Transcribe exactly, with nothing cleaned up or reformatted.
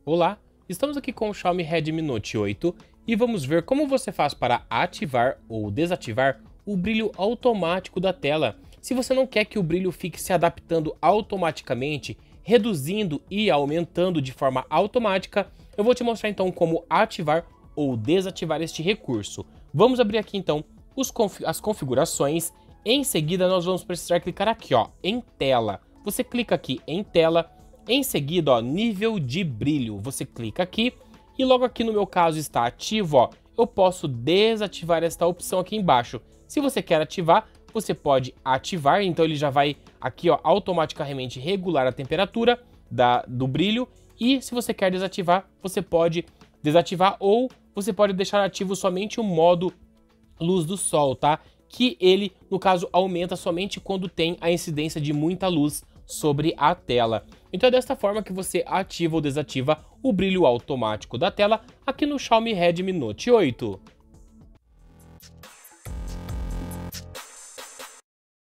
Olá, estamos aqui com o Xiaomi Redmi Note oito e vamos ver como você faz para ativar ou desativar o brilho automático da tela. Se você não quer que o brilho fique se adaptando automaticamente, reduzindo e aumentando de forma automática, eu vou te mostrar então como ativar ou desativar este recurso. Vamos abrir aqui então os confi- as configurações. Em seguida nós vamos precisar clicar aqui ó, em tela. Você clica aqui em tela. Em seguida, ó, nível de brilho, você clica aqui e logo aqui no meu caso está ativo, ó, eu posso desativar esta opção aqui embaixo. Se você quer ativar, você pode ativar, então ele já vai aqui ó, automaticamente regular a temperatura da, do brilho. E se você quer desativar, você pode desativar ou você pode deixar ativo somente o modo luz do sol, tá? Que ele, no caso, aumenta somente quando tem a incidência de muita luz sobre a tela. Então é desta forma que você ativa ou desativa o brilho automático da tela aqui no Xiaomi Redmi Note oito.